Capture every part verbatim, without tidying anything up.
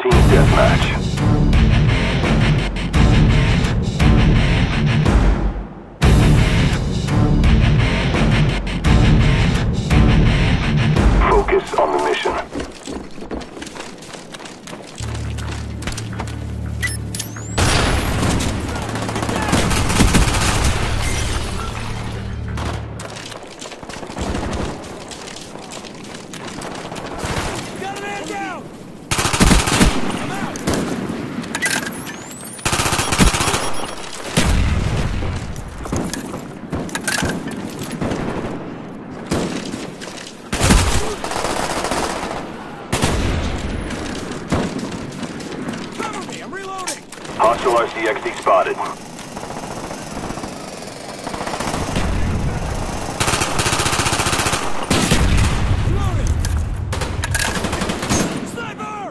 Team Deathmatch. Focus on the mission. Got a man down! I'm out! Cover me, I'm reloading! Hostile R C X D spotted. Reloading! Sniper!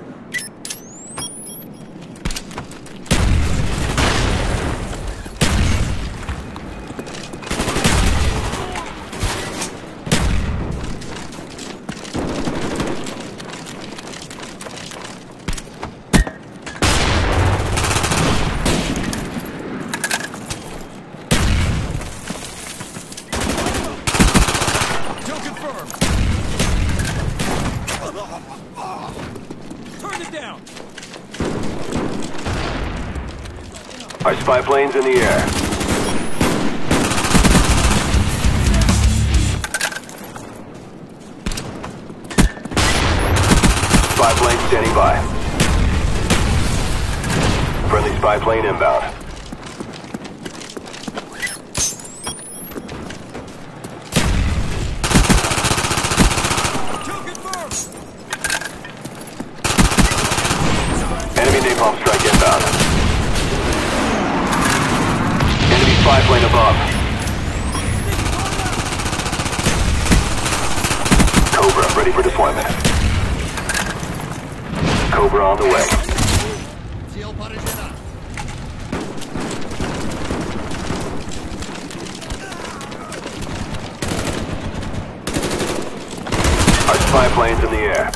Kill confirmed! Turn it down! Our spy plane's in the air. Spy plane standing by. Friendly spy plane inbound. Kill confirmed! Enemy napalm strike inbound. Enemy spy plane above. Cobra ready for deployment. Cobra on the way. Our spy plane's in the air.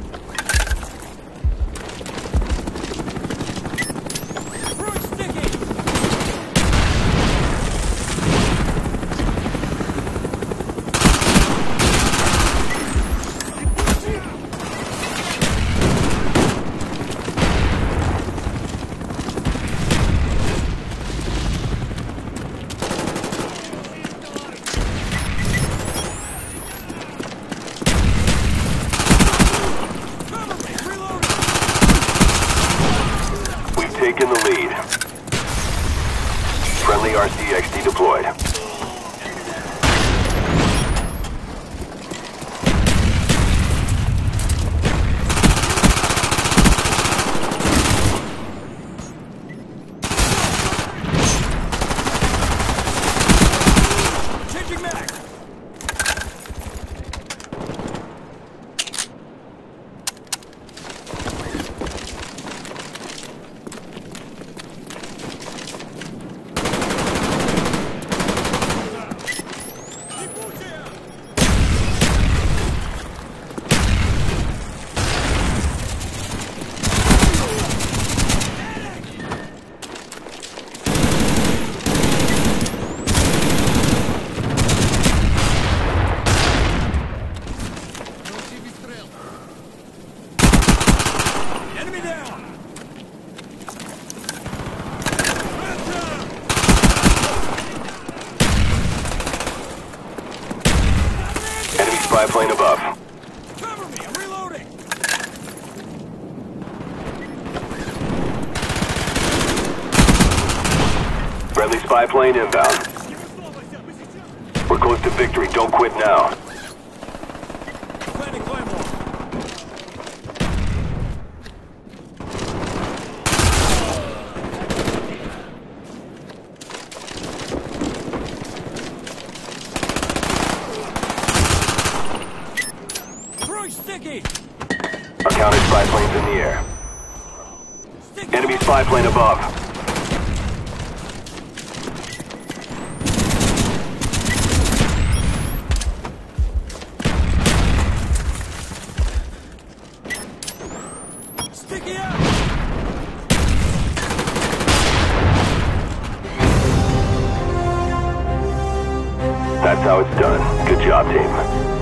Fruit sticky! Cover me, reloading! We've taken the lead. Friendly R C X D deployed. Changing mag! Enemy down! Enemy spy plane above. Cover me, I'm reloading! Friendly spy plane inbound. We're close to victory. Don't quit now. Planting Claymore! Throwing sticky! Our counter spy plane's in the air. Sticky! Enemy spy plane above. Sticky out! how it's done. Good job, team.